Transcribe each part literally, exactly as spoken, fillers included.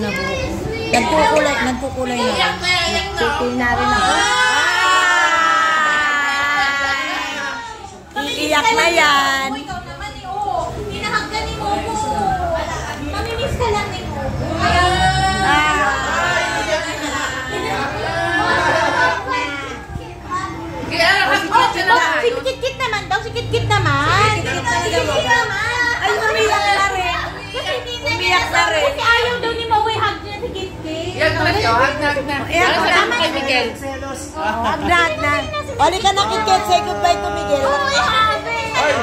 na buhok. Nagkukulay, nagkukulay na. Nagkukulay na rin ako. Iiyak na yan. Ikaw naman eh, oh. Pinahag ka ni Momo. Mamimiss ka lang ni Momo. Sikit-kit naman daw, sikit-kit naman. Sikit-kit naman. Ay, umiyak na rin. Umiyak na rin. Kasi ayaw daw ni Momo hug niya si Kit-Kit. Yan na siya, hag na, hag na. Ayan, Ano sabi mo kay Miguel? Hag na, hag na. Oli ka na, Kit-Kit. Say goodbye to Miguel. Uy, habi! Ay!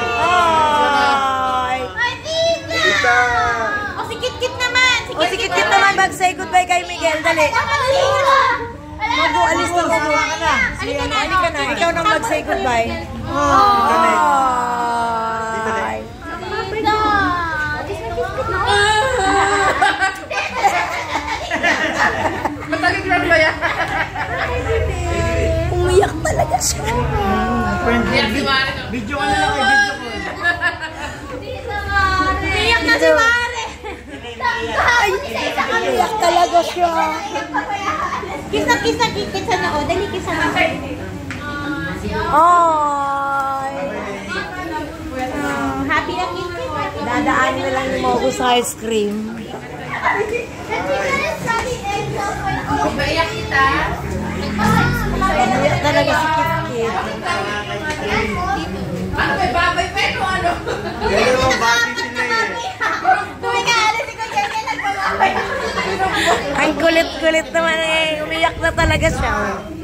Ay, tita! O, si Kit-Kit naman. O, si Kit-Kit naman mag-say goodbye kay Miguel. Dali. Mabu, alis na Mabu. Halika na. Halika na. Ikaw nang mag-say goodbye. Ay! Matagal lang ba yan? Umiyak talaga siya. Video ka na lang kay video ko. Iyak na si Mare. Umiyak talaga siya. Kisa-kisa Kit-Kit sa noo. Dali kisa na. Ay! Happy na Kit-Kit. Dadaanin na lang ni Mogo sa ice cream. Iyak kita. Umiyak talaga si Kit-Kit. Ano may babay pero ano? Pero bati sila eh. Tuwing alis si Kuya niya nagbababay. Ang kulit-kulit naman eh. Umiyak na talaga siya.